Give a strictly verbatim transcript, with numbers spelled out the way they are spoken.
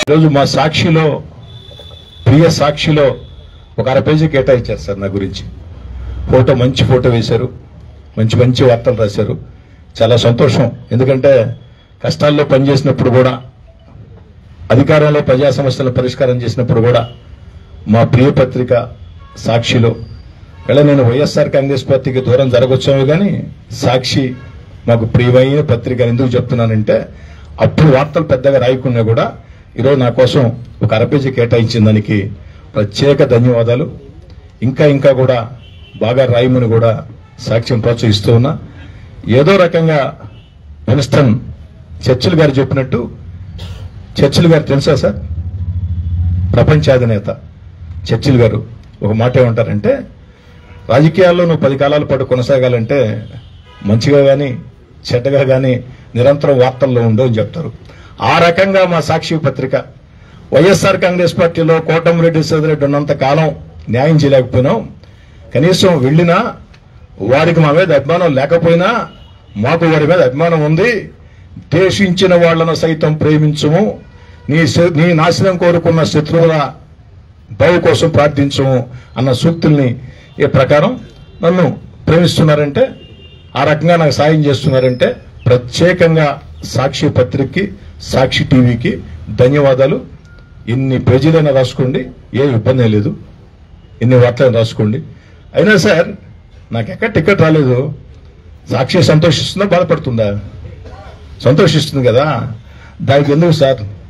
ఈరోజు మా సాక్షిలో ప్రియ సాక్షిలో ఒక అర పేజీ కేటాయించారు సార్ నా గురించి. ఫోటో మంచి ఫోటో వేశారు, మంచి మంచి వార్తలు రాశారు. చాలా సంతోషం. ఎందుకంటే కష్టాల్లో పనిచేసినప్పుడు కూడా, అధికారంలో ప్రజా సమస్యల పరిష్కారం చేసినప్పుడు కూడా మా ప్రియ పత్రిక సాక్షిలో వెళ్ళ నేను వైఎస్ఆర్ కాంగ్రెస్ పార్టీకి దూరం జరగొచ్చాము, కానీ సాక్షి మాకు ప్రియమైన పత్రిక. ఎందుకు చెప్తున్నానంటే అప్పుడు వార్తలు పెద్దగా రాయకున్నా కూడా ఈరోజు నా కోసం ఒక అరపేజీ కేటాయించిన దానికి ప్రత్యేక ధన్యవాదాలు. ఇంకా ఇంకా కూడా బాగా రాయమని కూడా సాక్ష్యం ప్రోత్సహిస్తూ ఉన్నా. ఏదో రకంగా విన్స్టన్ చర్చిల్ గారు చెప్పినట్టు, చర్చిల్ గారు తెలుసా సార్? ప్రపంచాధినేత చర్చిల్ గారు ఒక మాట ఏమంటారంటే, రాజకీయాల్లో నువ్వు పది కాలాల పాటు కొనసాగాలంటే మంచిగా కానీ చెడ్డగా కానీ నిరంతరం వార్తల్లో ఉండవు అని చెప్తారు. ఆ రకంగా మా సాక్షి పత్రిక వైఎస్ఆర్ కాంగ్రెస్ పార్టీలో కోటమిరెడ్డి సోదరెడ్డి ఉన్నంత కాలం న్యాయం చేయలేకపోయినాం. కనీసం వెళ్ళినా వారికి మా మీద అభిమానం లేకపోయినా మాకు వారి మీద అభిమానం ఉంది. ద్వేషించిన వాళ్లను సైతం ప్రేమించము, నీ నీ నాశనం కోరుకున్న శత్రువుల బావు కోసం ప్రార్థించము అన్న సూక్తుల్ని ఈ ప్రకారం నన్ను ప్రేమిస్తున్నారంటే, ఆ రకంగా నాకు సాయం చేస్తున్నారంటే ప్రత్యేకంగా సాక్షి పత్రికకి, సాక్షి టీవీకి ధన్యవాదాలు. ఇన్ని పేజీలైనా రాసుకోండి, ఏ ఇబ్బంది లేదు. ఇన్ని వార్తలైనా రాసుకోండి. అయినా సార్ నాకు ఎక్కడ టికెట్ రాలేదు. సాక్షి సంతోషిస్తుందా, బాధపడుతుందా? సంతోషిస్తుంది కదా. దానికి ఎందుకు సార్